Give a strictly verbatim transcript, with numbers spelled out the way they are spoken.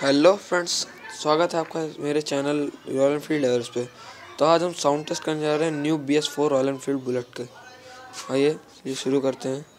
Hello friends, स्वागत है आपका मेरे चैनल रॉयल एनफील्ड लवर्स पे। तो आज हम साउंड टेस्ट करने जा रहे हैं new B S four Royal Enfield Bullet के। आइए ये शुरू करते हैं।